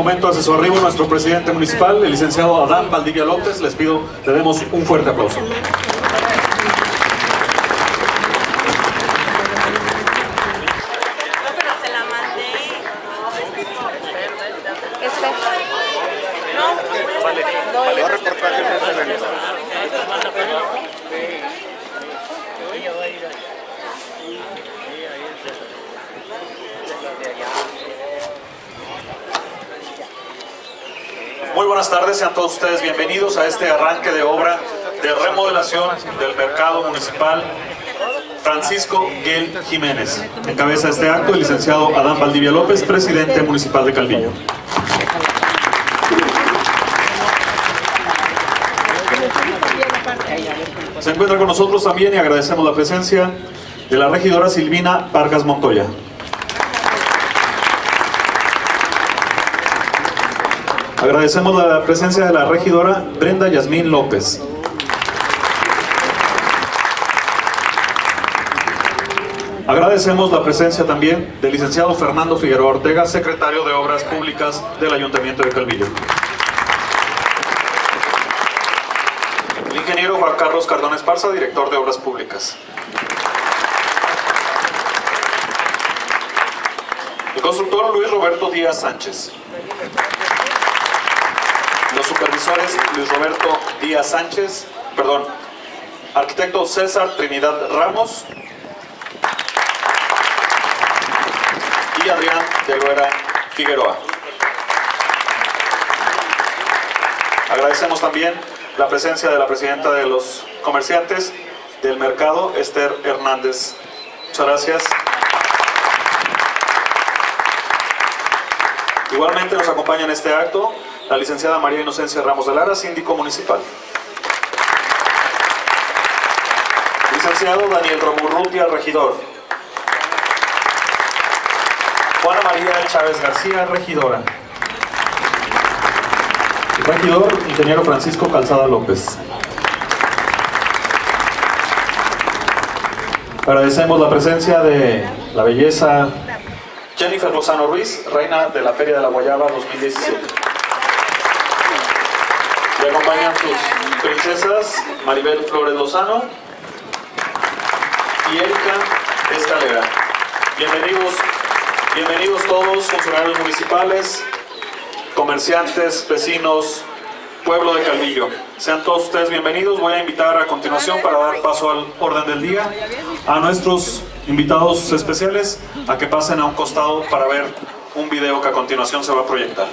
momento hace su arribo nuestro presidente municipal, el licenciado Adán Valdivia López. Les pido, le demos un fuerte aplauso. Muy buenas tardes, sean todos ustedes bienvenidos a este arranque de obra de remodelación del mercado municipal Francisco Guel Jiménez. Encabeza este acto el licenciado Adán Valdivia López, presidente municipal de Calvillo. Se encuentra con nosotros también y agradecemos la presencia de la regidora Silvina Vargas Montoya. Agradecemos la presencia de la regidora Brenda Yasmín López. Agradecemos la presencia también del licenciado Fernando Figueroa Ortega, secretario de Obras Públicas del Ayuntamiento de Calvillo. El ingeniero Juan Carlos Cardón Esparza, director de Obras Públicas. El constructor Luis Roberto Díaz Sánchez. Los supervisores Luis Roberto Díaz Sánchez, arquitecto César Trinidad Ramos y Adrián de Loera Figueroa. Agradecemos también la presencia de la presidenta de los comerciantes del mercado, Esther Hernández. Muchas gracias. Igualmente nos acompaña en este acto la licenciada María Inocencia Ramos de Lara, síndico municipal. Licenciado Daniel Romurrutia, regidor. Juana María Chávez García, regidora. Regidor, ingeniero Francisco Calzada López. Agradecemos la presencia de la belleza Jennifer Lozano Ruiz, reina de la Feria de la Guayaba 2017. Le acompañan sus princesas Maribel Flores Lozano y Erika Escalera. Bienvenidos todos, funcionarios municipales, comerciantes, vecinos, pueblo de Calvillo. Sean todos ustedes bienvenidos. Voy a invitar a continuación, para dar paso al orden del día, a nuestros invitados especiales a que pasen a un costado para ver un video que a continuación se va a proyectar.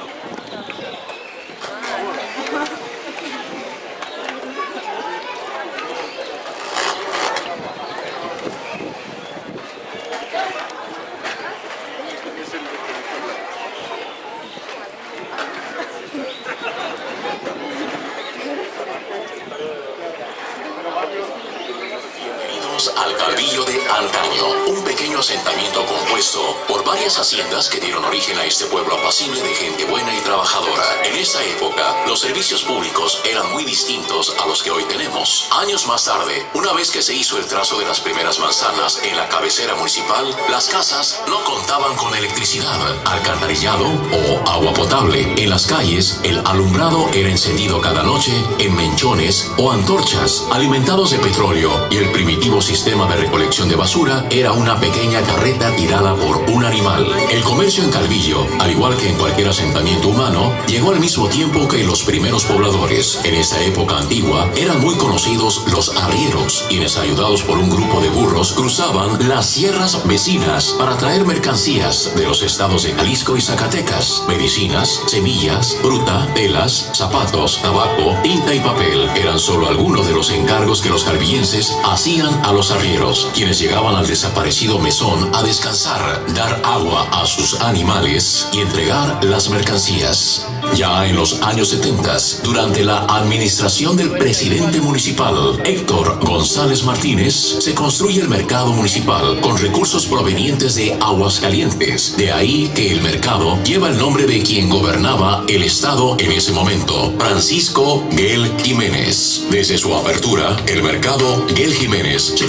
Al Calvillo de antaño, un pequeño asentamiento compuesto por varias haciendas que dieron origen a este pueblo apacible de gente buena y trabajadora. En esta época, los servicios públicos eran muy distintos a los que hoy tenemos. Años más tarde, una vez que se hizo el trazo de las primeras manzanas en la cabecera municipal, las casas no contaban con electricidad, alcantarillado o agua potable. En las calles, el alumbrado era encendido cada noche en menchones o antorchas alimentados de petróleo, y el primitivo sistema de recolección de basura era una pequeña carreta tirada por un animal. El comercio en Calvillo, al igual que en cualquier asentamiento humano, llegó al mismo tiempo que los primeros pobladores. En esa época antigua eran muy conocidos los arrieros, quienes, ayudados por un grupo de burros, cruzaban las sierras vecinas para traer mercancías de los estados de Jalisco y Zacatecas: medicinas, semillas, fruta, telas, zapatos, tabaco, tinta y papel. Eran solo algunos de los encargos que los calvillenses hacían a los arrieros, quienes llegaban al desaparecido mesón a descansar, dar agua a sus animales y entregar las mercancías. Ya en los años 70, durante la administración del presidente municipal Héctor González Martínez, se construye el mercado municipal con recursos provenientes de Aguascalientes. De ahí que el mercado lleva el nombre de quien gobernaba el estado en ese momento, Francisco Guel Jiménez. Desde su apertura, el mercado Guel Jiménez se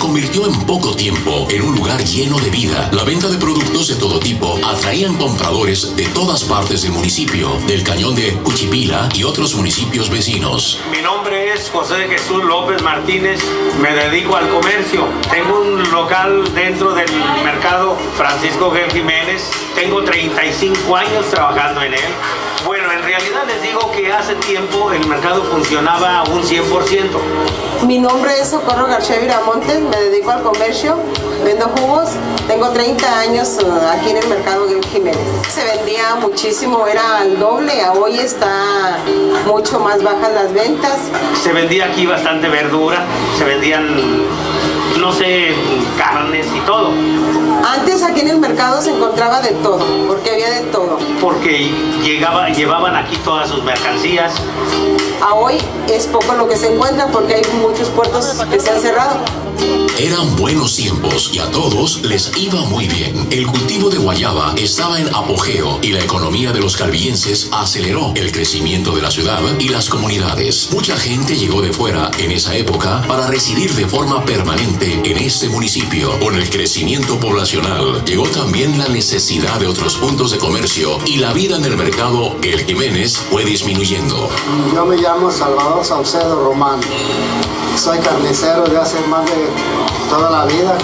convirtió en poco tiempo en un lugar lleno de vida. La venta de productos de todo tipo atraían compradores de todas partes del municipio, del cañón de Cuchipila y otros municipios vecinos. Mi nombre es José Jesús López Martínez, me dedico al comercio. Tengo un local dentro del mercado Francisco G. Jiménez. Tengo 35 años trabajando en él. Bueno, en realidad les digo que hace tiempo el mercado funcionaba un 100%. Mi nombre es Socorro García Viramontes, me dedico al comercio, vendo jugos. Tengo 30 años aquí en el mercado G. Jiménez. Se vendía muchísimo, era el doble, hoy está mucho más bajas las ventas. Se vendía aquí bastante verdura, se vendían, no sé, carnes y todo. Antes aquí en el mercado se encontraba de todo, porque había de todo. Porque llevaban aquí todas sus mercancías. A hoy es poco lo que se encuentra porque hay muchos puertos que se han cerrado. Eran buenos tiempos y a todos les iba muy bien. El cultivo de guayaba estaba en apogeo y la economía de los calvillenses aceleró el crecimiento de la ciudad y las comunidades. Mucha gente llegó de fuera en esa época para residir de forma permanente en este municipio. Con el crecimiento poblacional llegó también la necesidad de otros puntos de comercio y la vida en el mercado El Jiménez fue disminuyendo. Yo me llamo Salvador Saucedo Román. Soy carnicero de hace más de toda la vida,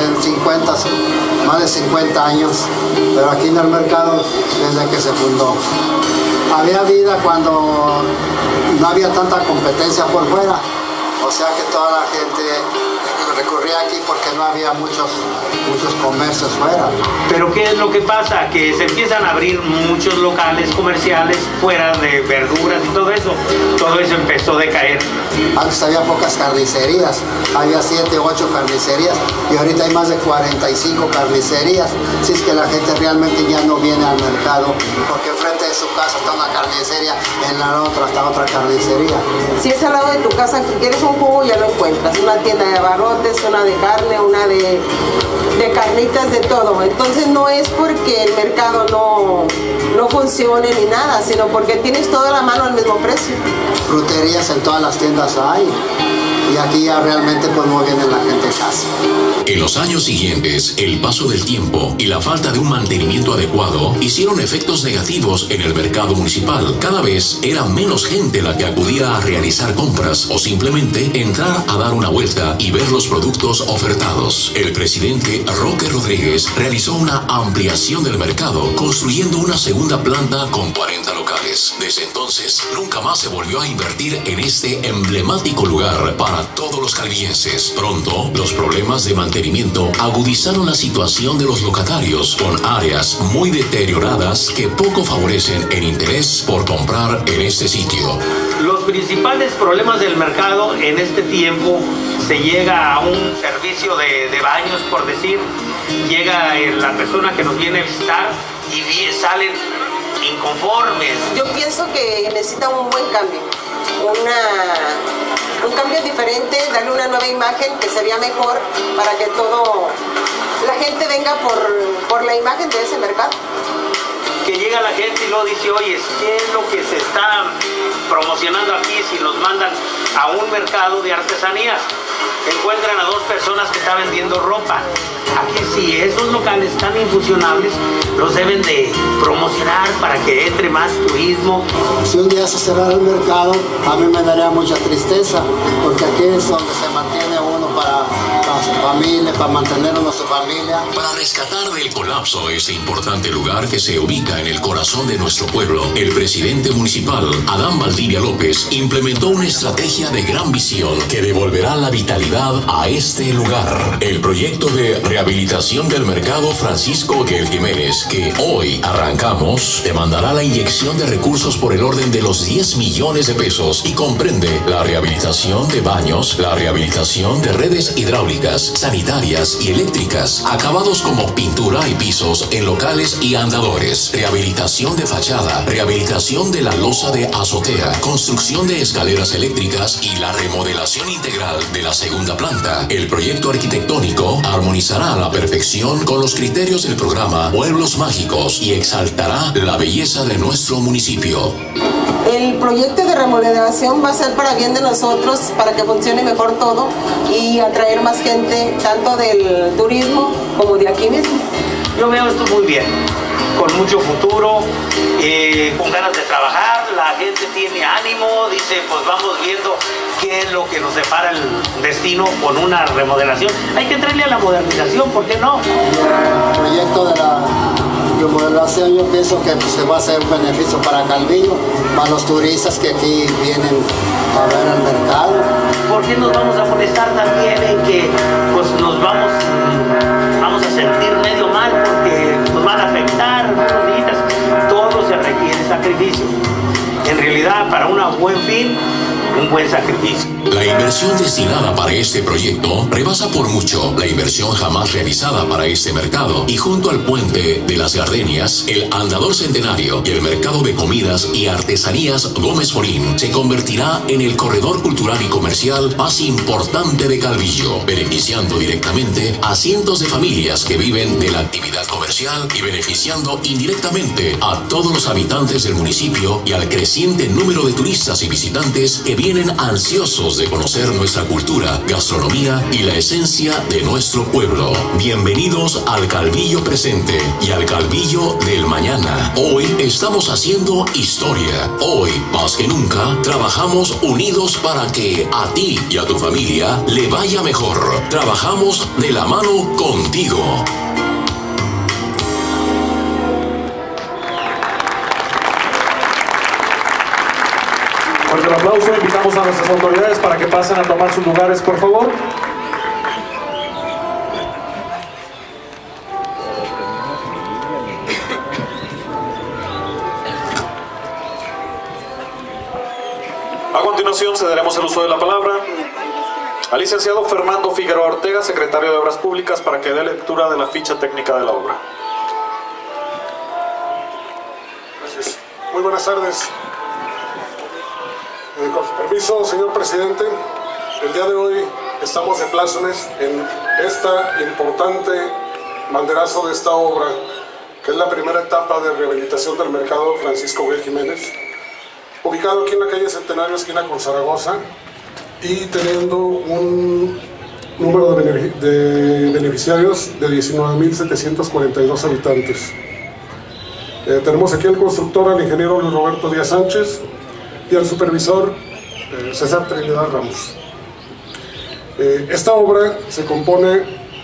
con más de 50 años, pero aquí en el mercado desde que se fundó. Había vida cuando no había tanta competencia por fuera, o sea que toda la gente recurría aquí porque no había muchos comercios fuera. Pero ¿qué es lo que pasa? Que se empiezan a abrir muchos locales comerciales fuera de verduras y todo eso. Todo eso empezó a decaer. Antes había pocas carnicerías, había 7 o 8 carnicerías y ahorita hay más de 45 carnicerías. Si es que la gente realmente ya no viene al mercado porque enfrente de su casa está una carnicería, en la otra está otra carnicería. Si es al lado de tu casa, si quieres un jugo ya lo encuentras, una tienda de abarrotes, una de carne, una de carnitas, de todo. Entonces no es porque el mercado no funcione ni nada, sino porque tienes toda la mano al mismo precio. Fruterías en todas las tiendas hay y aquí ya realmente pues no viene la gente casi. En los años siguientes, el paso del tiempo y la falta de un mantenimiento adecuado hicieron efectos negativos en el mercado municipal. Cada vez era menos gente la que acudía a realizar compras o simplemente entrar a dar una vuelta y ver los productos ofertados. El presidente Roque Rodríguez realizó una ampliación del mercado, construyendo una segunda planta con 40 locales. Desde entonces, nunca más se volvió a invertir en este emblemático lugar para todos los calvillenses. Pronto, los problemas de mantenimiento agudizaron la situación de los locatarios, con áreas muy deterioradas que poco favorecen el interés por comprar en este sitio. Los principales problemas del mercado en este tiempo se llega a un servicio de baños, por decir. Llega la persona que nos viene a visitar y salen inconformes. Yo pienso que necesita un buen cambio, un cambio diferente, darle una nueva imagen que se vea mejor para que la gente venga por la imagen de ese mercado. Que llega la gente y luego dice, oye, ¿qué es lo que se está promocionando aquí si nos mandan a un mercado de artesanías? Encuentran a 2 personas que están vendiendo ropa. Aquí sí, esos locales tan infusionables los deben de promocionar para que entre más turismo. Si un día se cerrara el mercado, a mí me daría mucha tristeza, porque aquí es donde se mantiene uno para su familia, para mantener a su familia. Para rescatar del colapso este importante lugar que se ubica en el corazón de nuestro pueblo, el presidente municipal, Adán Valdivia López, implementó una estrategia de gran visión que devolverá la vitalidad a este lugar. El proyecto de rehabilitación del mercado Francisco G. Jiménez, que hoy arrancamos, demandará la inyección de recursos por el orden de los 10 millones de pesos y comprende la rehabilitación de baños, la rehabilitación de redes hidráulicas, sanitarias y eléctricas, acabados como pintura y pisos en locales y andadores, rehabilitación de fachada, rehabilitación de la losa de azotea, construcción de escaleras eléctricas y la remodelación integral de la segunda planta. El proyecto arquitectónico armonizará a la perfección con los criterios del programa Pueblos Mágicos y exaltará la belleza de nuestro municipio. El proyecto de remodelación va a ser para bien de nosotros, para que funcione mejor todo y atraer más gente tanto del turismo como de aquí mismo. Yo veo esto muy bien, con mucho futuro, con ganas de trabajar, la gente tiene ánimo, dice pues vamos viendo qué es lo que nos depara el destino con una remodelación. Hay que entrarle a la modernización, ¿por qué no? El proyecto de la remodelación yo pienso que pues, se va a hacer un beneficio para Calvillo, para los turistas que aquí vienen a ver el mercado. ¿Por qué nos vamos a molestar también en que pues nos vamos a sentir medio mal porque nos van a afectar unos días? Todo se requiere sacrificio. En realidad, para un buen fin, un buen sacrificio. La inversión destinada para este proyecto rebasa por mucho la inversión jamás realizada para este mercado, y junto al puente de las Gardenias, el Andador Centenario y el mercado de comidas y artesanías Gómez Morín se convertirá en el corredor cultural y comercial más importante de Calvillo, beneficiando directamente a cientos de familias que viven de la actividad comercial y beneficiando indirectamente a todos los habitantes del municipio y al creciente número de turistas y visitantes que vienen ansiosos de conocer nuestra cultura, gastronomía y la esencia de nuestro pueblo. Bienvenidos al Calvillo presente y al Calvillo del mañana. Hoy estamos haciendo historia. Hoy, más que nunca, trabajamos unidos para que a ti y a tu familia le vaya mejor. Trabajamos de la mano contigo. Fuerte el aplauso, invitamos a nuestras autoridades para que pasen a tomar sus lugares, por favor. A continuación cederemos el uso de la palabra al licenciado Fernando Figueroa Ortega, secretario de Obras Públicas, para que dé lectura de la ficha técnica de la obra. Gracias. Muy buenas tardes. Con su permiso, señor presidente, el día de hoy estamos de plácemes en esta importante banderazo de esta obra, que es la primera etapa de rehabilitación del mercado Francisco G. Jiménez, ubicado aquí en la calle Centenario, esquina con Zaragoza, y teniendo un número de beneficiarios de 19.742 habitantes. Tenemos aquí al constructor, al ingeniero Luis Roberto Díaz Sánchez, y al supervisor César Trinidad Ramos. Esta obra se compone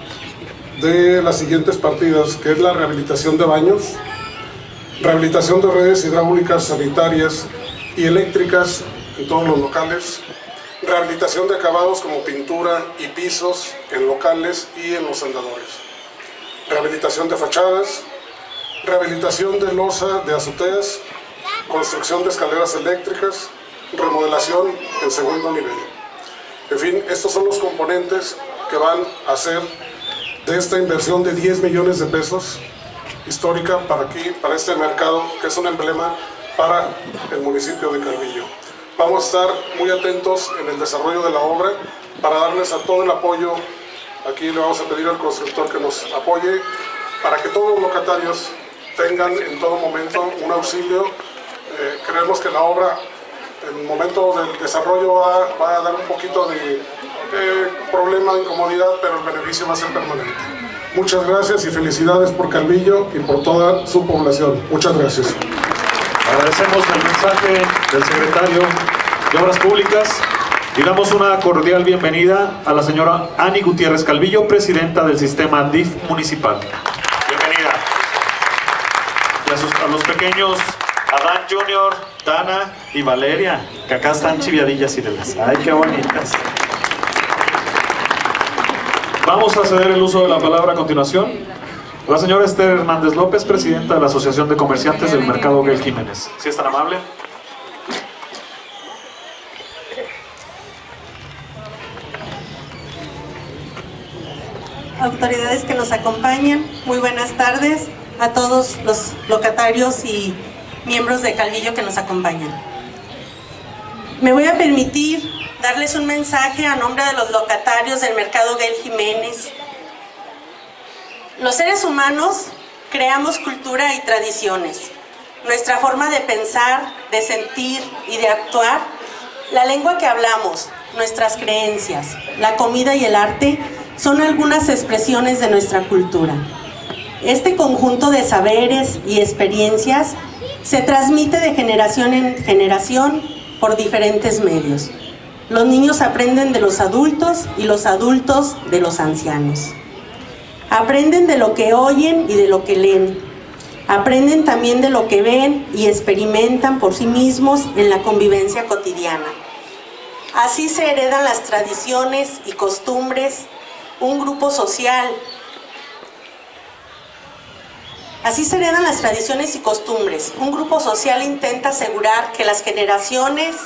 de las siguientes partidas, que es la rehabilitación de baños, rehabilitación de redes hidráulicas, sanitarias y eléctricas en todos los locales, rehabilitación de acabados como pintura y pisos en locales y en los andadores, rehabilitación de fachadas, rehabilitación de losa de azoteas, construcción de escaleras eléctricas, remodelación en segundo nivel. En fin, estos son los componentes que van a hacer de esta inversión de 10 millones de pesos histórica para aquí, para este mercado, que es un emblema para el municipio de Calvillo. Vamos a estar muy atentos en el desarrollo de la obra para darles a todo el apoyo. Aquí le vamos a pedir al constructor que nos apoye para que todos los locatarios tengan en todo momento un auxilio. Creemos que la obra en el momento del desarrollo va a dar un poquito de problema, de incomodidad, pero el beneficio va a ser permanente. Muchas gracias y felicidades por Calvillo y por toda su población. Muchas gracias. Agradecemos el mensaje del secretario de Obras Públicas y damos una cordial bienvenida a la señora Ani Gutiérrez Calvillo, presidenta del sistema DIF municipal. Bienvenida. Y a los pequeños Adán Junior, Dana y Valeria, que acá están chiviadillas y demás. ¡Ay, qué bonitas! Vamos a ceder el uso de la palabra a continuación a la señora Esther Hernández López, presidenta de la Asociación de Comerciantes del Mercado G. Jiménez. ¿Sí es tan amable? Autoridades que nos acompañan, muy buenas tardes a todos los locatarios y miembros de Calvillo que nos acompañan. Me voy a permitir darles un mensaje a nombre de los locatarios del Mercado G. Jiménez. Los seres humanos creamos cultura y tradiciones. Nuestra forma de pensar, de sentir y de actuar, la lengua que hablamos, nuestras creencias, la comida y el arte son algunas expresiones de nuestra cultura. Este conjunto de saberes y experiencias se transmite de generación en generación por diferentes medios. Los niños aprenden de los adultos y los adultos de los ancianos. Aprenden de lo que oyen y de lo que leen. Aprenden también de lo que ven y experimentan por sí mismos en la convivencia cotidiana. Así se heredan las tradiciones y costumbres, un grupo social. Así se heredan las tradiciones y costumbres. Un grupo social intenta asegurar que las generaciones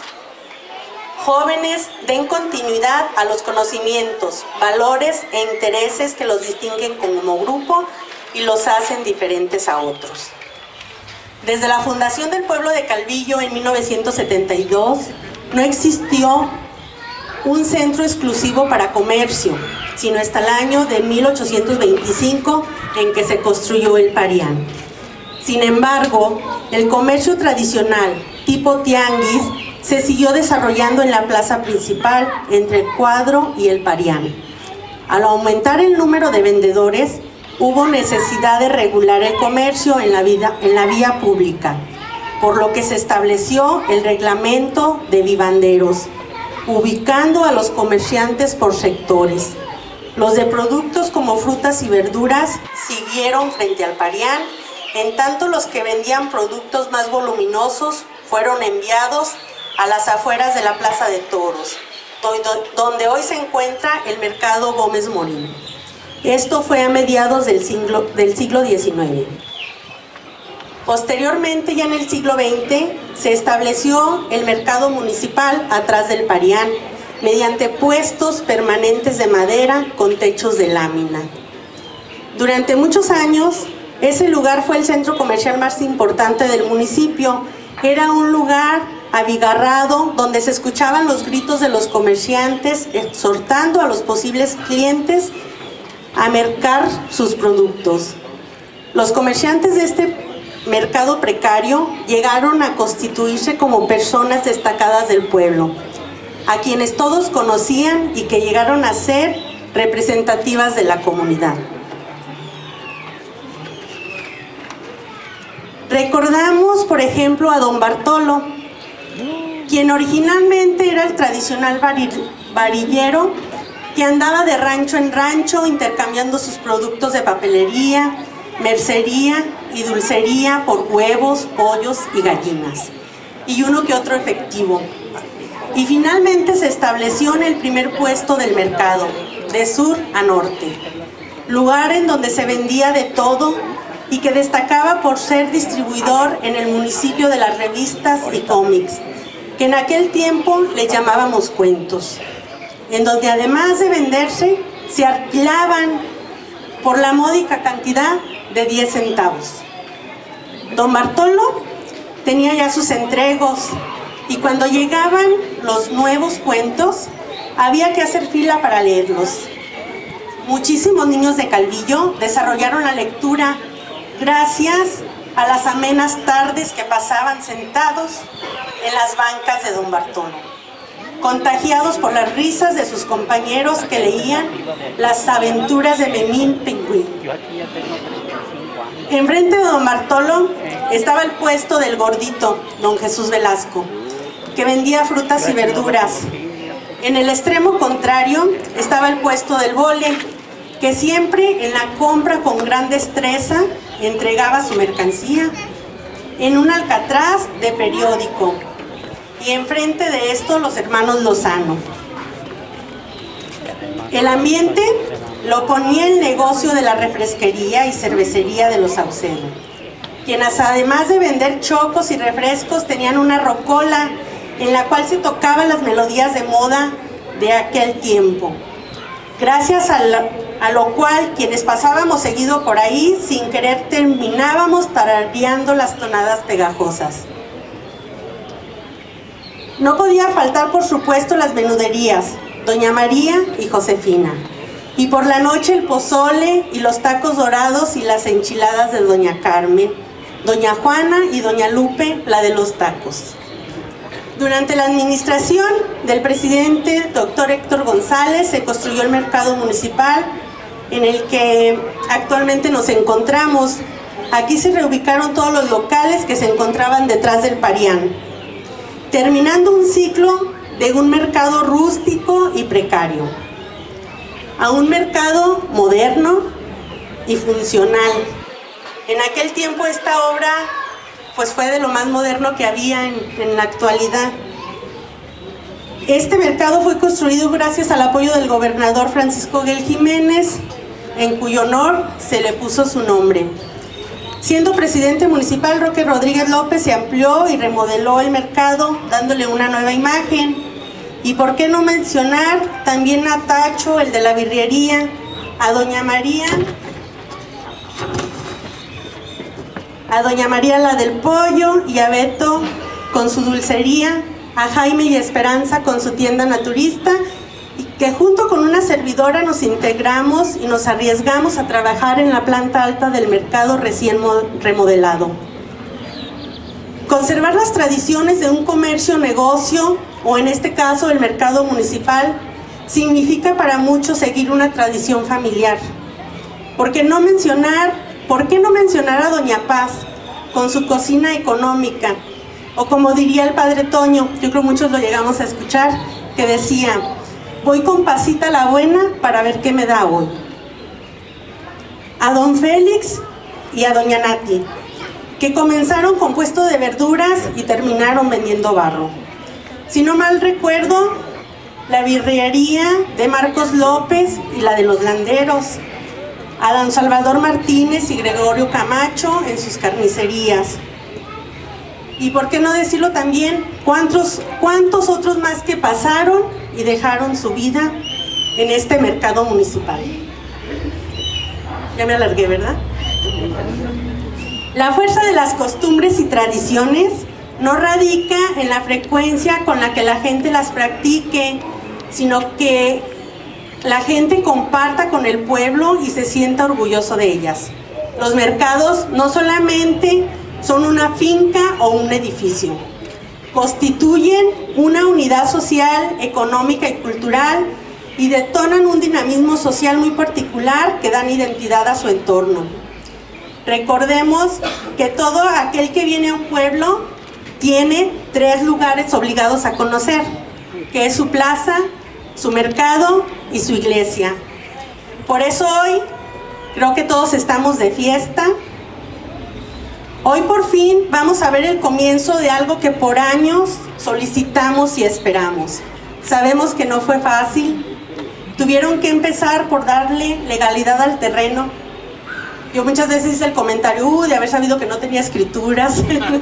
jóvenes den continuidad a los conocimientos, valores e intereses que los distinguen como grupo y los hacen diferentes a otros. Desde la fundación del pueblo de Calvillo en 1972, no existió un centro exclusivo para comercio, sino hasta el año de 1825 en que se construyó el Parián. Sin embargo, el comercio tradicional, tipo tianguis, se siguió desarrollando en la plaza principal entre el Cuadro y el Parián. Al aumentar el número de vendedores, hubo necesidad de regular el comercio en la vía pública, por lo que se estableció el reglamento de vivanderos, ubicando a los comerciantes por sectores. Los de productos como frutas y verduras siguieron frente al Parián, en tanto los que vendían productos más voluminosos fueron enviados a las afueras de la Plaza de Toros, donde hoy se encuentra el Mercado Gómez Morín. Esto fue a mediados del siglo XIX. Posteriormente, ya en el siglo XX, se estableció el mercado municipal atrás del Parián, mediante puestos permanentes de madera con techos de lámina. Durante muchos años, ese lugar fue el centro comercial más importante del municipio. Era un lugar abigarrado donde se escuchaban los gritos de los comerciantes exhortando a los posibles clientes a mercar sus productos. Los comerciantes de este mercado precario llegaron a constituirse como personas destacadas del pueblo, a quienes todos conocían y que llegaron a ser representativas de la comunidad. Recordamos, por ejemplo, a don Bartolo, quien originalmente era el tradicional varillero que andaba de rancho en rancho intercambiando sus productos de papelería, mercería y dulcería por huevos, pollos y gallinas, y uno que otro efectivo. Y finalmente se estableció en el primer puesto del mercado, de sur a norte, lugar en donde se vendía de todo y que destacaba por ser distribuidor en el municipio de las revistas y cómics, que en aquel tiempo le llamábamos cuentos, en donde además de venderse, se alquilaban por la módica cantidad de 10 centavos. Don Bartolo tenía ya sus entregos y cuando llegaban los nuevos cuentos, había que hacer fila para leerlos. Muchísimos niños de Calvillo desarrollaron la lectura gracias a las amenas tardes que pasaban sentados en las bancas de don Bartolo, contagiados por las risas de sus compañeros que leían las aventuras de Memín Pingüín. Enfrente de don Bartolo estaba el puesto del gordito, don Jesús Velasco, que vendía frutas y verduras. En el extremo contrario estaba el puesto del Vole, que siempre en la compra con gran destreza entregaba su mercancía en un alcatraz de periódico, y enfrente de esto los hermanos Lozano. El ambiente lo ponía el negocio de la refresquería y cervecería de los Saucedo, quienes además de vender chocos y refrescos tenían una rocola en la cual se tocaban las melodías de moda de aquel tiempo, gracias a lo cual quienes pasábamos seguido por ahí sin querer terminábamos tarareando las tonadas pegajosas. No podía faltar, por supuesto, las menuderías, doña María y Josefina, y por la noche el pozole y los tacos dorados y las enchiladas de doña Carmen, doña Juana y doña Lupe, la de los tacos. Durante la administración del presidente doctor Héctor González se construyó el mercado municipal en el que actualmente nos encontramos. Aquí se reubicaron todos los locales que se encontraban detrás del Parián, terminando un ciclo de un mercado rústico y precario a un mercado moderno y funcional. En aquel tiempo esta obra pues fue de lo más moderno que había en la actualidad. Este mercado fue construido gracias al apoyo del gobernador Francisco Guel Jiménez, en cuyo honor se le puso su nombre. Siendo presidente municipal, Roque Rodríguez López se amplió y remodeló el mercado, dándole una nueva imagen. Y por qué no mencionar también a Tacho, el de la birrería, a Doña María la del pollo, y a Beto con su dulcería, a Jaime y Esperanza con su tienda naturista, y que junto con una servidora nos integramos y nos arriesgamos a trabajar en la planta alta del mercado recién remodelado. Conservar las tradiciones de un comercio negocio, o en este caso el mercado municipal, significa para muchos seguir una tradición familiar. ¿Por qué no mencionar a Doña Paz con su cocina económica? O como diría el padre Toño, yo creo muchos lo llegamos a escuchar, que decía: voy con Pasita la buena para ver qué me da hoy. A don Félix y a doña Nati, que comenzaron con puesto de verduras y terminaron vendiendo barro. Si no mal recuerdo, la birrería de Marcos López y la de los Landeros. A don Salvador Martínez y Gregorio Camacho en sus carnicerías. Y por qué no decirlo también, cuántos otros más que pasaron y dejaron su vida en este mercado municipal. Ya me alargué, ¿verdad? La fuerza de las costumbres y tradiciones no radica en la frecuencia con la que la gente las practique, sino que la gente comparta con el pueblo y se sienta orgulloso de ellas. Los mercados no solamente son una finca o un edificio, constituyen una unidad social, económica y cultural, y detonan un dinamismo social muy particular que dan identidad a su entorno. Recordemos que todo aquel que viene a un pueblo tiene 3 lugares obligados a conocer, que es su plaza, su mercado y su iglesia. Por eso hoy creo que todos estamos de fiesta. Hoy por fin vamos a ver el comienzo de algo que por años solicitamos y esperamos. Sabemos que no fue fácil. Tuvieron que empezar por darle legalidad al terreno. Yo muchas veces hice el comentario de haber sabido que no tenía escrituras.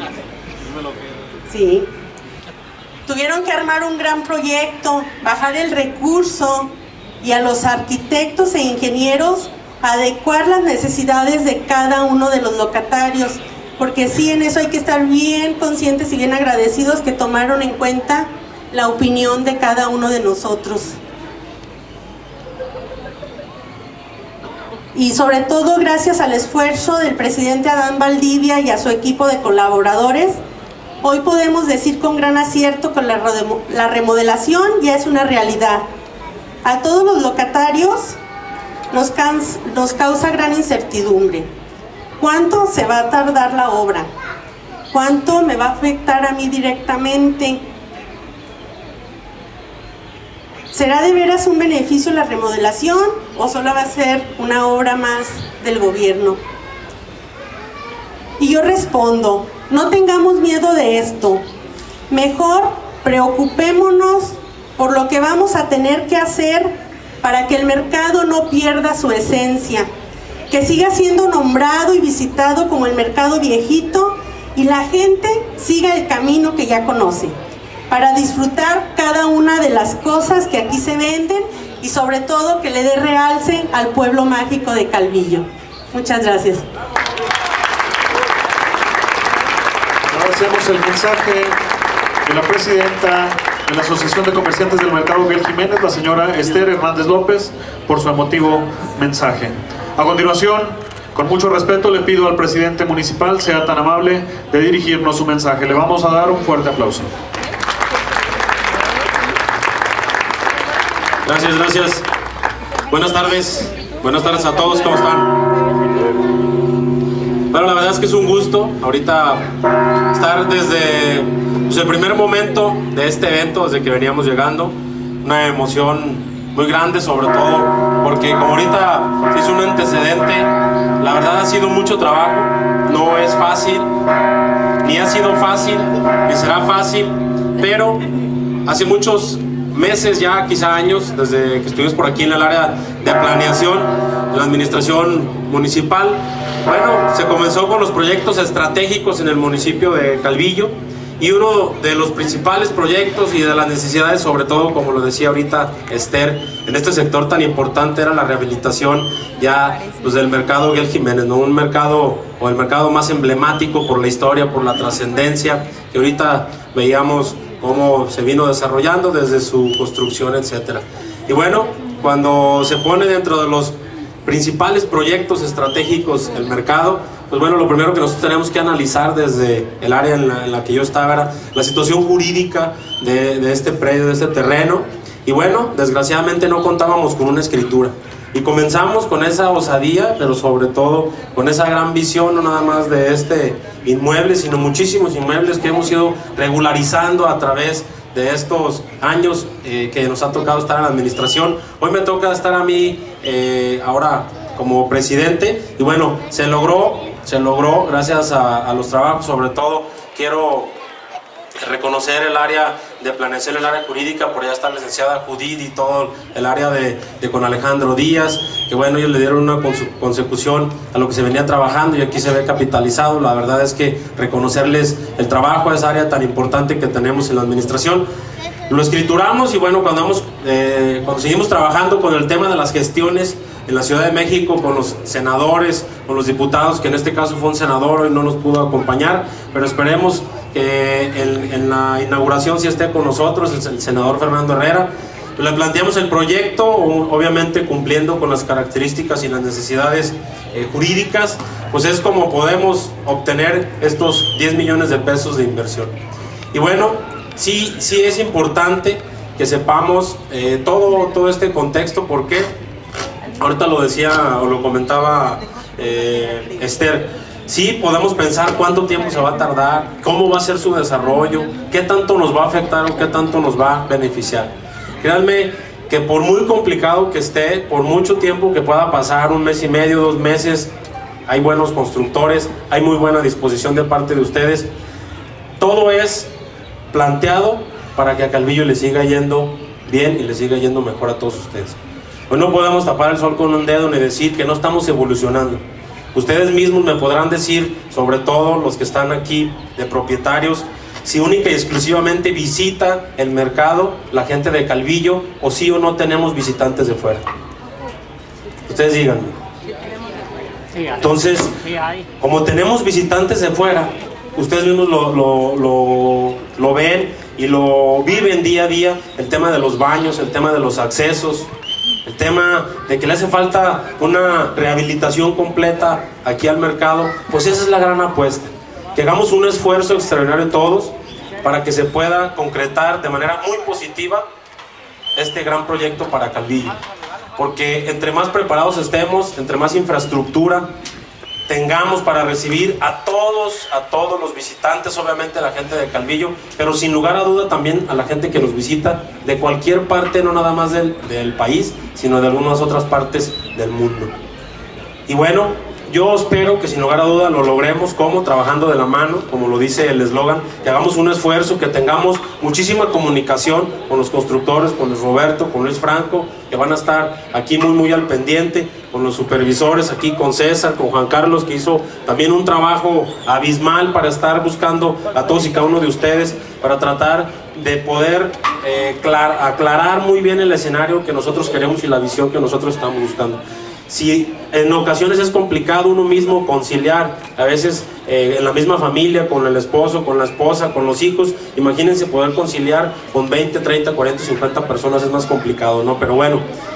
Sí. Tuvieron que armar un gran proyecto, bajar el recurso y a los arquitectos e ingenieros adecuar las necesidades de cada uno de los locatarios, porque sí, en eso hay que estar bien conscientes y bien agradecidos que tomaron en cuenta la opinión de cada uno de nosotros. Y sobre todo gracias al esfuerzo del presidente Adán Valdivia y a su equipo de colaboradores, hoy podemos decir con gran acierto que la remodelación ya es una realidad. A todos los locatarios nos causa gran incertidumbre. ¿Cuánto se va a tardar la obra? ¿Cuánto me va a afectar a mí directamente? ¿Será de veras un beneficio la remodelación o solo va a ser una obra más del gobierno? Y yo respondo, no tengamos miedo de esto. Mejor preocupémonos por lo que vamos a tener que hacer para que el mercado no pierda su esencia, que siga siendo nombrado y visitado como el mercado viejito y la gente siga el camino que ya conoce, para disfrutar cada una de las cosas que aquí se venden y sobre todo que le dé realce al pueblo mágico de Calvillo. Muchas gracias. Agradecemos el mensaje de la presidenta de la Asociación de Comerciantes del Mercado Guel Jiménez, la señora Esther Hernández López, por su emotivo mensaje. A continuación, con mucho respeto, le pido al presidente municipal sea tan amable de dirigirnos su mensaje. Le vamos a dar un fuerte aplauso. Gracias. Buenas tardes a todos, ¿cómo están? Bueno, la verdad es que es un gusto ahorita estar desde el primer momento de este evento, desde que veníamos llegando. Una emoción muy grande, sobre todo porque como ahorita se hizo un antecedente, la verdad ha sido mucho trabajo, no es fácil, ni ha sido fácil, ni será fácil, pero hace muchos meses ya, quizá años, desde que estuvimos por aquí en el área de planeación de la administración municipal, bueno, se comenzó con los proyectos estratégicos en el municipio de Calvillo, y uno de los principales proyectos y de las necesidades, sobre todo, como lo decía ahorita Esther, en este sector tan importante era la rehabilitación ya pues, del mercado Miguel Jiménez, ¿no? Un mercado, o el mercado más emblemático por la historia, por la trascendencia, que ahorita veíamos cómo se vino desarrollando desde su construcción, etcétera. Y bueno, cuando se pone dentro de los principales proyectos estratégicos el mercado, pues bueno, lo primero que nosotros tenemos que analizar desde el área en la que yo estaba era la situación jurídica de este predio, de este terreno. Y bueno, desgraciadamente no contábamos con una escritura. Y comenzamos con esa osadía, pero sobre todo con esa gran visión, no nada más de este inmueble, sino muchísimos inmuebles que hemos ido regularizando a través de estos años que nos ha tocado estar en la administración. Hoy me toca estar a mí ahora como presidente, y bueno, se logró gracias a los trabajos. Sobre todo quiero reconocer el área de planeación, el área jurídica. Por allá está la licenciada Judith y todo el área de con Alejandro Díaz, que bueno, ellos le dieron una consecución a lo que se venía trabajando y aquí se ve capitalizado. La verdad es que reconocerles el trabajo a esa área tan importante que tenemos en la administración. Lo escrituramos y bueno, cuando seguimos trabajando con el tema de las gestiones en la Ciudad de México, con los senadores, con los diputados, que en este caso fue un senador, hoy no nos pudo acompañar, pero esperemos que en la inauguración sí esté con nosotros el senador Fernando Herrera. Le planteamos el proyecto, obviamente cumpliendo con las características y las necesidades jurídicas, pues es como podemos obtener estos 10 millones de pesos de inversión. Y bueno, sí es importante que sepamos todo este contexto, porque ahorita lo decía o lo comentaba Esther, sí podemos pensar cuánto tiempo se va a tardar, cómo va a ser su desarrollo, qué tanto nos va a afectar o qué tanto nos va a beneficiar. Créanme que por muy complicado que esté, por mucho tiempo que pueda pasar, 1 mes y medio, 2 meses, hay buenos constructores, hay muy buena disposición de parte de ustedes. Todo es planteado para que a Calvillo le siga yendo bien y le siga yendo mejor a todos ustedes. Hoy no podemos tapar el sol con un dedo ni decir que no estamos evolucionando. Ustedes mismos me podrán decir, sobre todo los que están aquí de propietarios, si única y exclusivamente visita el mercado la gente de Calvillo, o sí o no tenemos visitantes de fuera. Ustedes díganme. Entonces, como tenemos visitantes de fuera, ustedes mismos lo ven y lo viven día a día, el tema de los baños, el tema de los accesos, el tema de que le hace falta una rehabilitación completa aquí al mercado. Pues esa es la gran apuesta, que hagamos un esfuerzo extraordinario todos para que se pueda concretar de manera muy positiva este gran proyecto para Calvillo, porque entre más preparados estemos, entre más infraestructura tengamos para recibir a todos los visitantes, obviamente la gente de Calvillo, pero sin lugar a duda también a la gente que nos visita de cualquier parte, no nada más del país, sino de algunas otras partes del mundo. Y bueno, yo espero que sin lugar a duda lo logremos, como trabajando de la mano, como lo dice el eslogan, que hagamos un esfuerzo, que tengamos muchísima comunicación con los constructores, con Luis Roberto, con Luis Franco, que van a estar aquí muy al pendiente, con los supervisores aquí, con César, con Juan Carlos, que hizo también un trabajo abismal para estar buscando a todos y cada uno de ustedes, para tratar de poder aclarar muy bien el escenario que nosotros queremos y la visión que nosotros estamos buscando. Si en ocasiones es complicado uno mismo conciliar, a veces en la misma familia, con el esposo, con la esposa, con los hijos, imagínense poder conciliar con 20, 30, 40, 50 personas, es más complicado, ¿no? Pero bueno,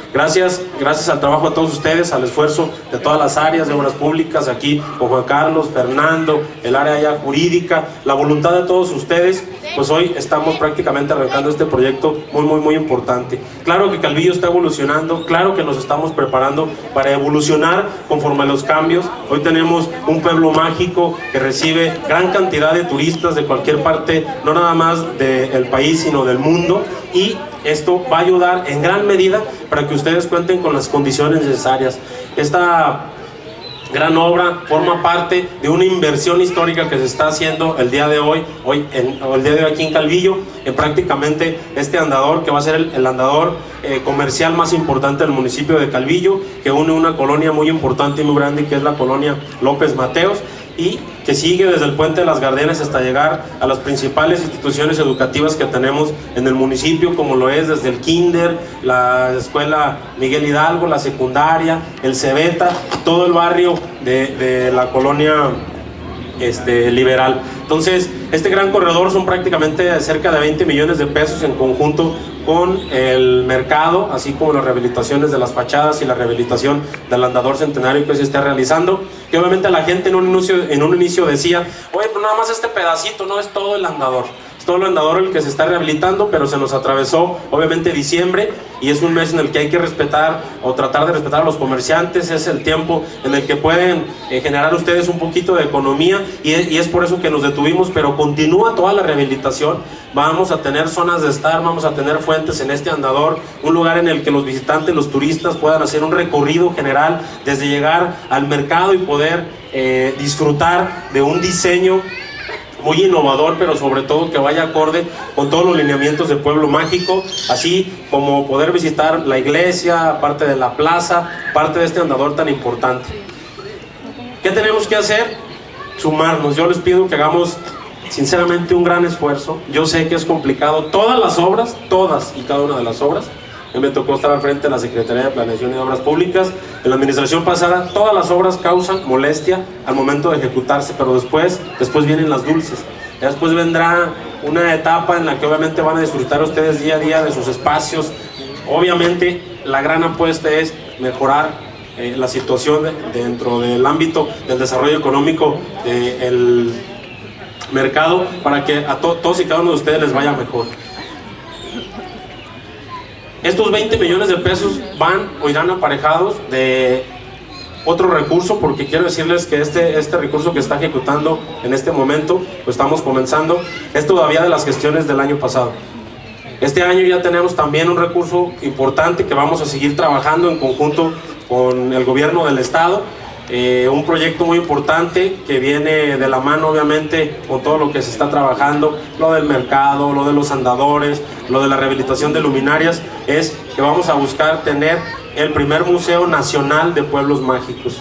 Gracias al trabajo de todos ustedes, al esfuerzo de todas las áreas de obras públicas, aquí con Juan Carlos, Fernando, el área ya jurídica, la voluntad de todos ustedes, pues hoy estamos prácticamente arrancando este proyecto muy importante. Claro que Calvillo está evolucionando, claro que nos estamos preparando para evolucionar conforme a los cambios. Hoy tenemos un pueblo mágico que recibe gran cantidad de turistas de cualquier parte, no nada más del país, sino del mundo, y esto va a ayudar en gran medida para que ustedes cuenten con las condiciones necesarias. Esta gran obra forma parte de una inversión histórica que se está haciendo el día de hoy aquí en Calvillo, en prácticamente este andador que va a ser el andador comercial más importante del municipio de Calvillo, que une una colonia muy importante y muy grande, que es la colonia López Mateos, y que sigue desde el Puente de las Gardenas hasta llegar a las principales instituciones educativas que tenemos en el municipio, como lo es desde el kinder, la escuela Miguel Hidalgo, la secundaria, el Cebeta, todo el barrio de la colonia liberal. Entonces, este gran corredor son prácticamente cerca de 20 millones de pesos en conjunto con el mercado, así como las rehabilitaciones de las fachadas y la rehabilitación del andador centenario que se está realizando, que obviamente la gente en un inicio decía, oye, pues nada más este pedacito, no es todo el andador. Es todo el andador el que se está rehabilitando, pero se nos atravesó obviamente diciembre, y es un mes en el que hay que respetar o tratar de respetar a los comerciantes. Es el tiempo en el que pueden generar ustedes un poquito de economía, y es por eso que nos detuvimos, pero continúa toda la rehabilitación. Vamos a tener zonas de estar, vamos a tener fuentes en este andador, un lugar en el que los visitantes, los turistas puedan hacer un recorrido general desde llegar al mercado y poder disfrutar de un diseño muy innovador, pero sobre todo que vaya acorde con todos los lineamientos del pueblo mágico, así como poder visitar la iglesia, parte de la plaza, parte de este andador tan importante. ¿Qué tenemos que hacer? Sumarnos. Yo les pido que hagamos sinceramente un gran esfuerzo. Yo sé que es complicado. Todas las obras, todas y cada una de las obras, me tocó estar al frente de la Secretaría de Planeación y Obras Públicas. En la administración pasada, todas las obras causan molestia al momento de ejecutarse, pero después vienen las dulces. Después vendrá una etapa en la que obviamente van a disfrutar ustedes día a día de sus espacios. Obviamente la gran apuesta es mejorar la situación dentro del ámbito del desarrollo económico del mercado, para que a todos y cada uno de ustedes les vaya mejor. Estos 20 millones de pesos van o irán aparejados de otro recurso, porque quiero decirles que este recurso que está ejecutando en este momento, pues estamos comenzando, es todavía de las gestiones del año pasado. Este año ya tenemos también un recurso importante que vamos a seguir trabajando en conjunto con el gobierno del estado. Un proyecto muy importante que viene de la mano obviamente con todo lo que se está trabajando, lo del mercado, lo de los andadores, lo de la rehabilitación de luminarias, es que vamos a buscar tener el primer Museo Nacional de Pueblos Mágicos.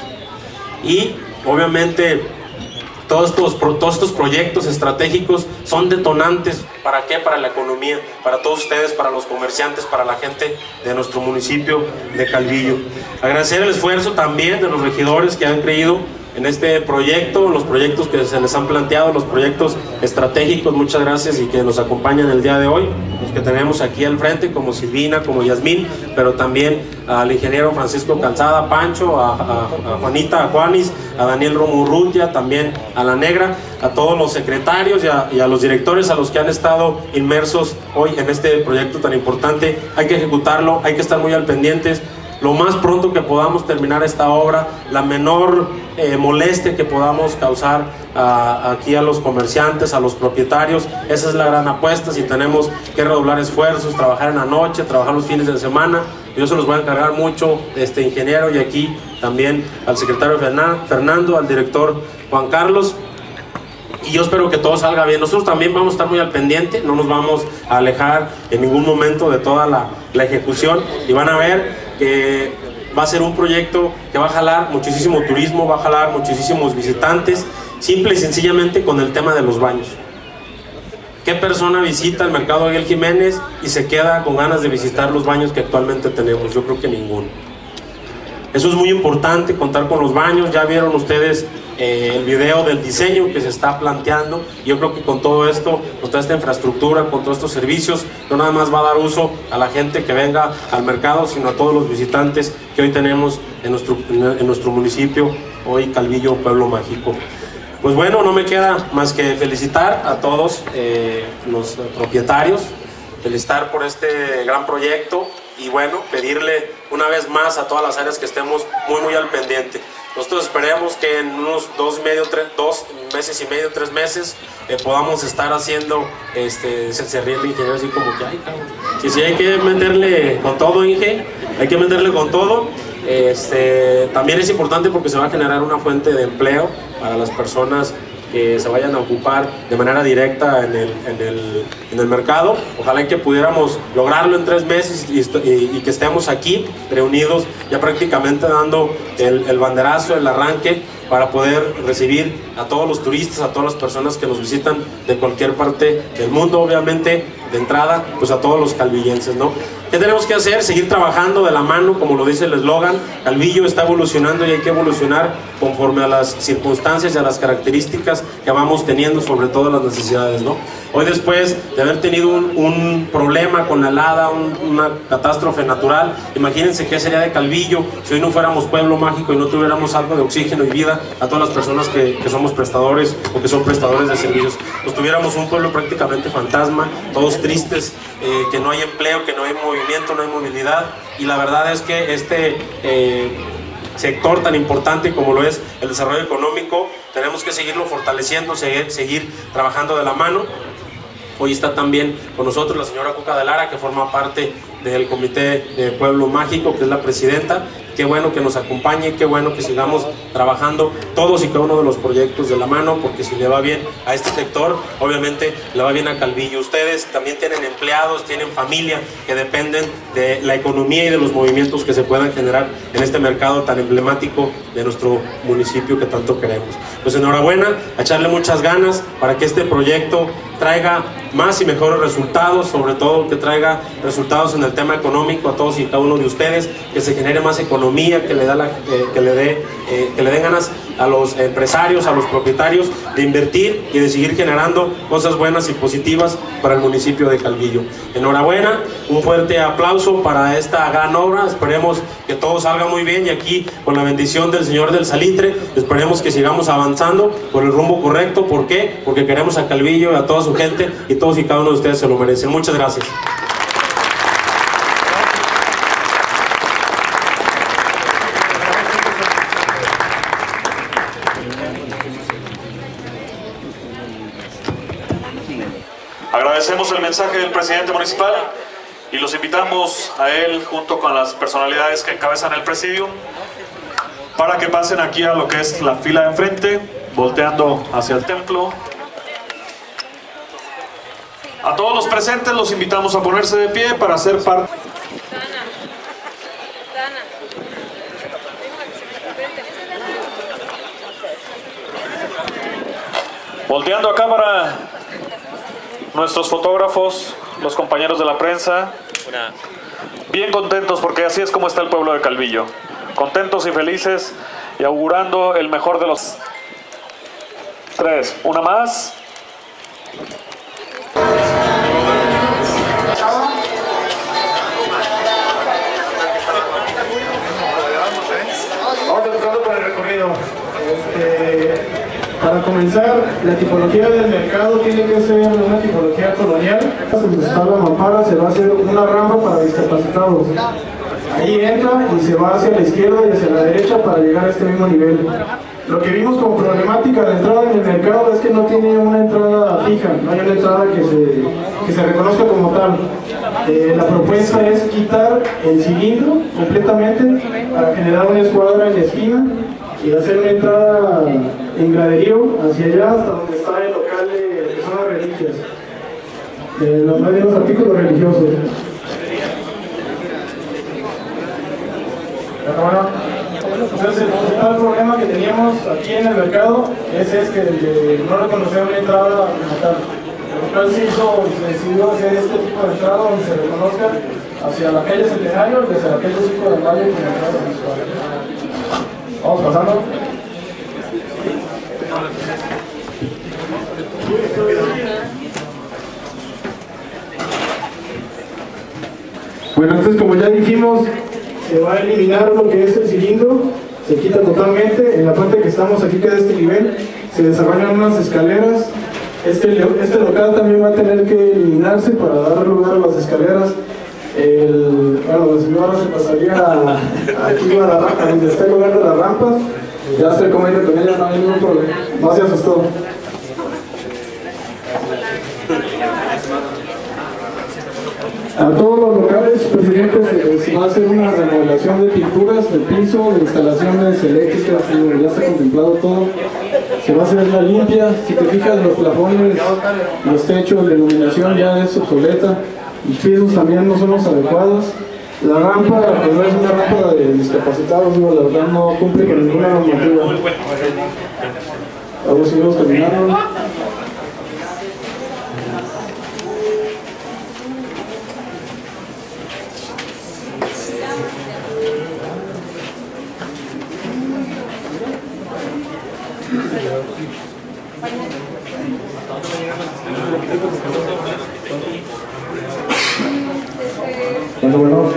Y obviamente todos estos proyectos estratégicos son detonantes. ¿Para qué? Para la economía, para todos ustedes, para los comerciantes, para la gente de nuestro municipio de Calvillo. Agradecer el esfuerzo también de los regidores que han creído en este proyecto, los proyectos que se les han planteado, los proyectos estratégicos. Muchas gracias, y que nos acompañan el día de hoy, los que tenemos aquí al frente, como Silvina, como Yasmín, pero también al ingeniero Francisco Calzada, Pancho, a Juanita, a Juanis, a Daniel Romurrutia, también a La Negra, a todos los secretarios y a los directores, a los que han estado inmersos hoy en este proyecto tan importante. Hay que ejecutarlo, hay que estar muy al pendientes. Lo más pronto que podamos terminar esta obra, la menor molestia que podamos causar aquí a los comerciantes, a los propietarios. Esa es la gran apuesta. Si tenemos que redoblar esfuerzos, trabajar en la noche, trabajar los fines de semana, yo se los voy a encargar mucho, ingeniero, y aquí también al secretario Fernando, al director Juan Carlos. Y yo espero que todo salga bien. Nosotros también vamos a estar muy al pendiente, no nos vamos a alejar en ningún momento de toda la ejecución, y van a ver que va a ser un proyecto que va a jalar muchísimo turismo, va a jalar muchísimos visitantes, simple y sencillamente con el tema de los baños. ¿Qué persona visita el mercado Miguel Jiménez y se queda con ganas de visitar los baños que actualmente tenemos? Yo creo que ninguno. Eso es muy importante, contar con los baños. Ya vieron ustedes el video del diseño que se está planteando. Yo creo que con todo esto, con toda esta infraestructura, con todos estos servicios, no nada más va a dar uso a la gente que venga al mercado, sino a todos los visitantes que hoy tenemos en nuestro municipio, hoy Calvillo, Pueblo Mágico. Pues bueno, no me queda más que felicitar a todos los propietarios, felicitar por este gran proyecto y bueno, pedirle una vez más a todas las áreas que estemos muy al pendiente. Nosotros esperemos que en unos 2 meses y medio, 3 meses, podamos estar haciendo, se ríe el ingeniero así como que, ay, cabrón, sí, hay que meterle con todo, Inge, hay que meterle con todo. También es importante porque se va a generar una fuente de empleo para las personas que se vayan a ocupar de manera directa en el mercado. Ojalá que pudiéramos lograrlo en 3 meses y que estemos aquí reunidos ya prácticamente dando el banderazo, el arranque para poder recibir a todos los turistas, a todas las personas que nos visitan de cualquier parte del mundo, obviamente de entrada pues a todos los calvillenses, ¿no? ¿Qué tenemos que hacer? Seguir trabajando de la mano, como lo dice el eslogan. Calvillo está evolucionando y hay que evolucionar conforme a las circunstancias y a las características que vamos teniendo, sobre todo las necesidades, ¿no? Hoy, después de haber tenido un problema con la helada, una catástrofe natural, imagínense qué sería de Calvillo si hoy no fuéramos pueblo mágico y no tuviéramos algo de oxígeno y vida a todas las personas que somos prestadores o que son prestadores de servicios. Pues tuviéramos un pueblo prácticamente fantasma, todos tristes, que no hay empleo, que no hay movimiento, no hay movilidad, y la verdad es que este sector tan importante como lo es el desarrollo económico, tenemos que seguirlo fortaleciendo, seguir trabajando de la mano. Hoy está también con nosotros la señora Cuca de Lara, que forma parte del Comité de Pueblo Mágico, que es la presidenta. Qué bueno que nos acompañe, qué bueno que sigamos trabajando todos y cada uno de los proyectos de la mano, porque si le va bien a este sector, obviamente le va bien a Calvillo. Ustedes también tienen empleados, tienen familia que dependen de la economía y de los movimientos que se puedan generar en este mercado tan emblemático de nuestro municipio que tanto queremos. Pues enhorabuena, a echarle muchas ganas para que este proyecto traiga más y mejores resultados, sobre todo que traiga resultados en el tema económico a todos y cada uno de ustedes, que se genere más economía, que le den ganas a los empresarios, a los propietarios de invertir y de seguir generando cosas buenas y positivas para el municipio de Calvillo. Enhorabuena, un fuerte aplauso para esta gran obra, esperemos que todo salga muy bien y aquí con la bendición del Señor del Salitre esperemos que sigamos avanzando por el rumbo correcto. ¿Por qué? Porque queremos a Calvillo y a toda su gente y todos y cada uno de ustedes se lo merecen. Muchas gracias. Agradecemos el mensaje del presidente municipal y los invitamos a él junto con las personalidades que encabezan el presidium para que pasen aquí a lo que es la fila de enfrente, volteando hacia el templo. A todos los presentes los invitamos a ponerse de pie para ser parte. Volteando a cámara, nuestros fotógrafos, los compañeros de la prensa, bien contentos porque así es como está el pueblo de Calvillo, contentos y felices y augurando el mejor de los 3. Una más. Vamos empezando por el recorrido. Para comenzar, la tipología del mercado tiene que ser una tipología colonial. Donde está la mampara se va a hacer una rampa para discapacitados. Ahí entra y se va hacia la izquierda y hacia la derecha para llegar a este mismo nivel. Lo que vimos como problemática de entrada en el mercado es que no tiene una entrada fija, no hay una entrada que se reconozca como tal. La propuesta es quitar el cilindro completamente para generar una escuadra en la esquina y hacer una entrada en graderío hacia allá hasta donde está el local de personas religiosas, los artículos religiosos. Entonces el principal problema que teníamos aquí en el mercado es que no reconocer una entrada como tal. Lo cual se decidió hacer este tipo de entrada donde se reconozca hacia la calle Centenario y hacia la calle 5 de Mayo como entrada principal. Vamos pasando. Bueno, entonces como ya dijimos, se va a eliminar lo que es el cilindro, se quita totalmente. En la parte que estamos aquí, que es este nivel, se desarrollan unas escaleras. Este local también va a tener que eliminarse para dar lugar a las escaleras. Bueno, la señora se pasaría aquí a la rampa, donde está el lugar de las rampas. Ya estoy comiendo con ella, no hay ningún problema. No se asustó. A todos los locales, presidente, se va a hacer una remodelación de pinturas del piso, de instalaciones eléctricas, ya está contemplado todo. Se va a hacer la limpia. Si te fijas, los plafones, los techos, la iluminación ya es obsoleta. Los pisos también no son los adecuados. La rampa, que no es una rampa de discapacitados, digo, la verdad no cumple con ninguna normativa. Ahora seguimos caminando. Bueno.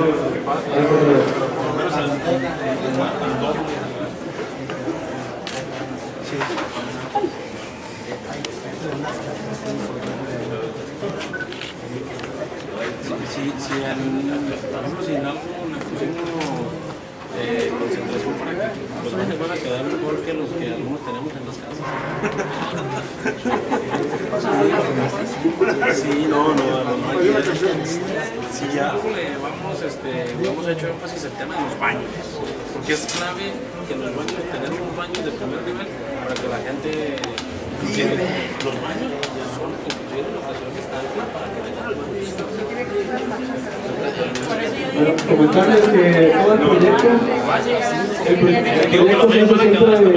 Si en algo le pusimos concentración para acá, los baños van a quedar mejor que los que algunos tenemos en las casas. Sí, no, si ya hemos hecho énfasis el tema de los baños, porque es clave que los baños, tener unos baños de primer nivel para que la gente entienda. Los baños son inclusive locaciones que están para que vengan al baño. Bueno, comentarles que todo el proyecto se hizo siempre.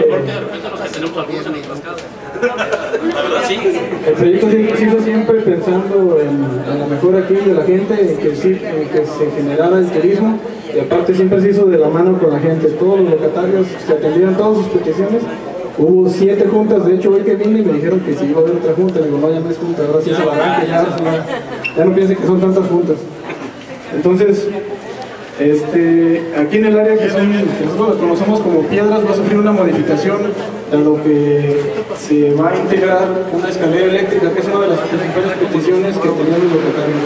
El proyecto se hizo siempre pensando en la mejora aquí de la gente, en que se generara el turismo, y aparte siempre se hizo de la mano con la gente. Todos los locatarios se atendieron todas sus peticiones. Hubo 7 juntas, de hecho hoy que vine me dijeron que si iba a haber otra junta, digo no, ya no es junta, ahora sí se va a ya no piensen que son tantas juntas. Entonces, aquí en el área que nosotros la conocemos como Piedras va a sufrir una modificación, dado que se va a integrar una escalera eléctrica, que es una de las principales peticiones que tenían los locatarios.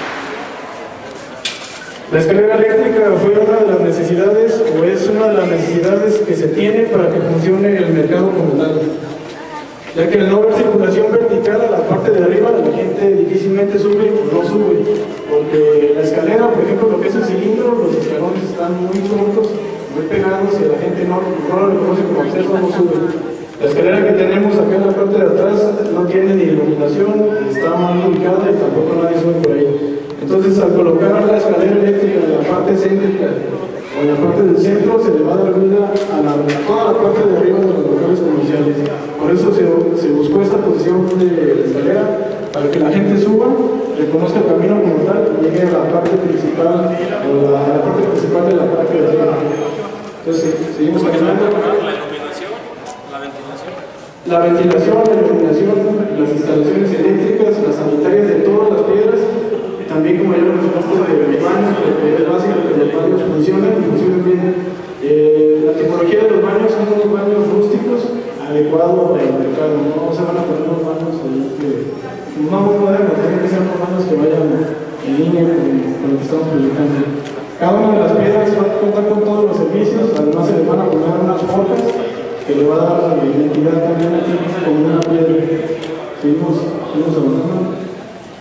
La escalera eléctrica fue una de las necesidades, o es una de las necesidades que se tiene para que funcione el mercado como tal. Ya que al no haber circulación vertical a la parte de arriba, la gente difícilmente sube o no sube. Porque la escalera, por ejemplo, lo que es el cilindro, los escalones están muy cortos, muy pegados y la gente no lo reconoce como acceso, no sube. La escalera que tenemos acá en la parte de atrás no tiene ni iluminación, está mal ubicada y tampoco nadie sube por ahí. Entonces, al colocar la escalera eléctrica en la parte céntrica o en la parte del centro, se le va a dar vida a toda la parte de arriba de los locales comerciales. Por eso se buscó esta posición de la escalera, para que la gente suba, reconozca el camino como tal y llegue a la parte principal, o la parte principal de la parte de arriba. Entonces, seguimos caminando. La ventilación, la iluminación, las instalaciones eléctricas, las sanitarias de todas las piedras. También, como ya lo mencionaste, de los baños, es básico que los baños funcionen y funcionen bien. La tipología de los baños son unos baños rústicos adecuados al mercado. No se van a poner unos baños no muy modernos, tienen que ser unos baños que vayan en línea con lo que estamos proyectando. Cada una de las piedras va a contar con todos los servicios, además se les van a poner unas forjas que le va a dar la identidad también aquí como una piedra. Seguimos avanzando.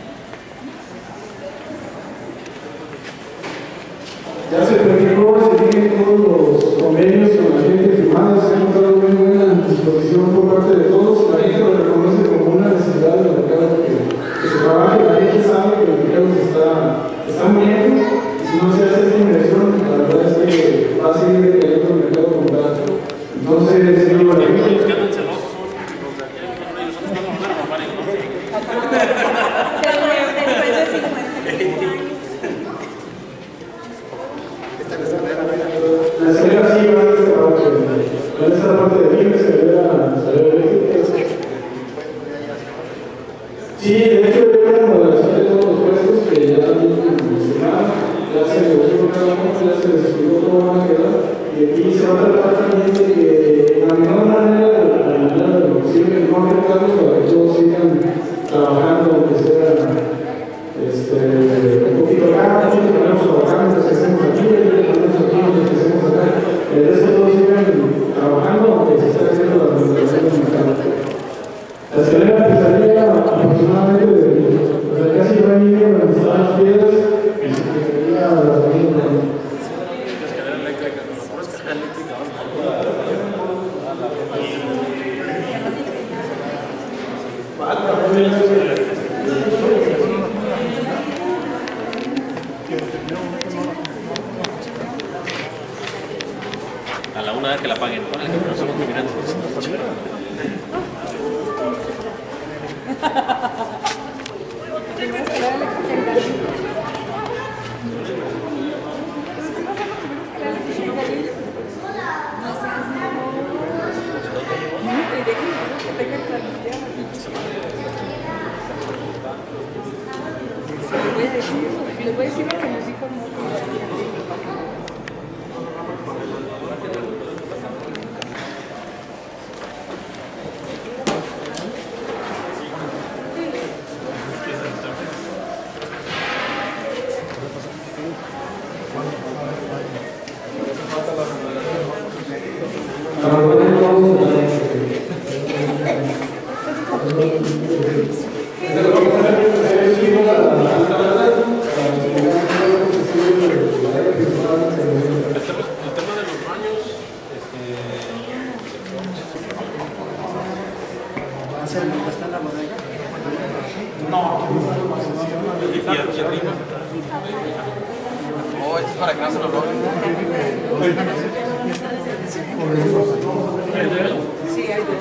Ya se planificó, se tienen todos los convenios con la gente firmados, se ha encontrado muy buena disposición por parte de todos. La gente lo reconoce como una necesidad del mercado que se trabaje. La gente sabe que el mercado se está muriendo, y si no se hace esta inversión, la verdad es que va a seguir decayendo el mercado como tal. Entonces, digo, la gente... La escalera sí va a esta parte de aquí, la escalera eléctrica. Sí, de hecho, hay una remodelación de todos los puestos que ya han mencionado. Y aquí se va a tratar también de que la mejor manera de lo posible no afectarnos para que todos sigan trabajando, aunque sea un poquito acá, nosotros tenemos trabajando, que hacemos aquí, tenemos aquí, que hacemos acá, el resto todos sigan trabajando, aunque se está haciendo la administración del mercado. La escalera empezaría aproximadamente de casi 9 millas donde están las piedras y se quedaría la avenida. A la una vez que la paguen, no somos criminales. Les voy a decir lo que nos dijo el Oh, esto es para que no se lo roben. Sí, hay dos.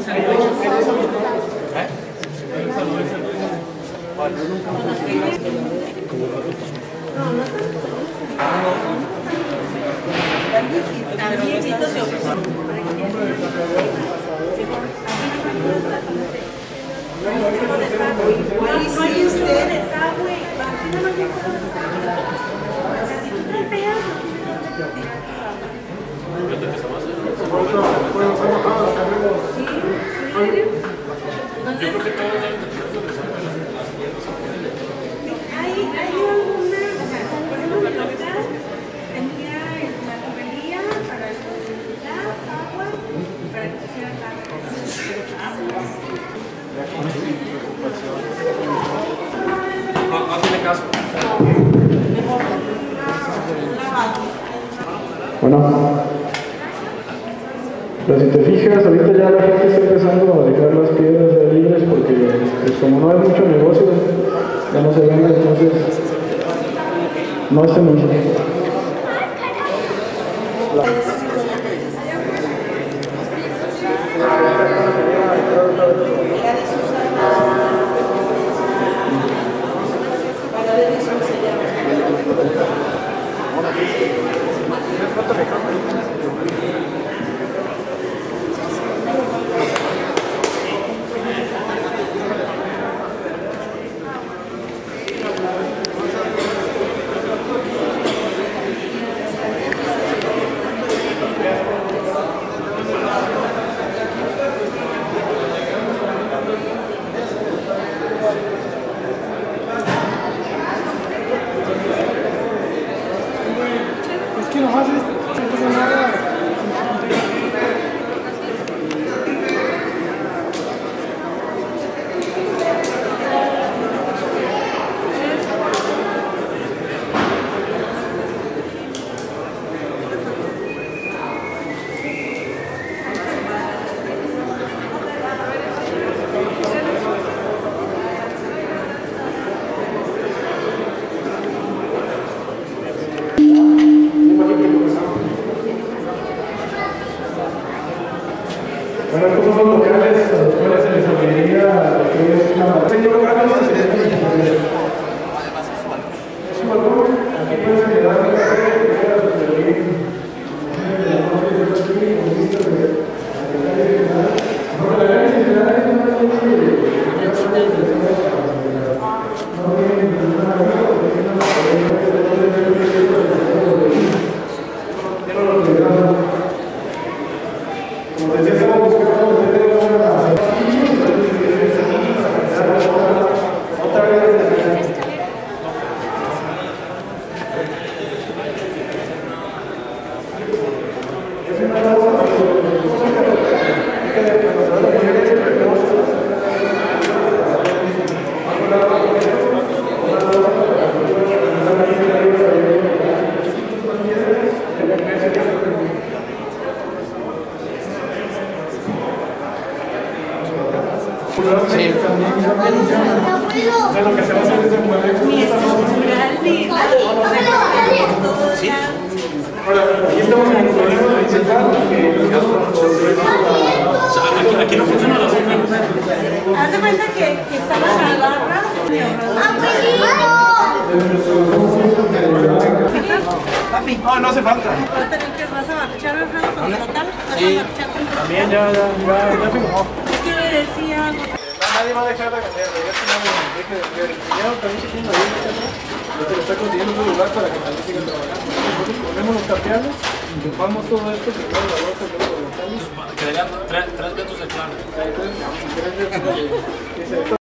Yo creo que todos deben de tener su Hay alguna, por ejemplo, la novedad tendría la tubería para el gas, agua, para que se hiciera no tiene caso. Bueno, pero si te fijas, ahorita ya la gente está empezando a dejar las piedras ya libres porque pues, como no hay mucho negocio, ya no se vende, entonces no hace mucho. Es que nomás no pasa nada. Bueno, estos son los locales a los cuales se les abriría lo que es una es un balcón, aquí puedes quedar en la calle, no Sí. Entonces lo que se va a hacer es envolver. Ni estructural, ni nada. Sí. Ahora, aquí estamos en el problema principal que aquí no funciona la sombra. Haz de cuenta que estaban a la barra. Papi, no hace falta. ¿Vas a tener que vas a marchar el ramo con el total? ¿Vas Sí. a marchar con el total? También ya firmó. ¿Qué me decía algo? Nadie va a dejar de vender, ya que nadie deje de vender. El señor también se tiene ahí, ya te lo está consiguiendo un lugar para que también siga trabajando. Entonces ponemos los tapiales, empujamos todo esto, se pone la bolsa, luego lo levantamos. Quedarían 3 metros de plano. 3 metros de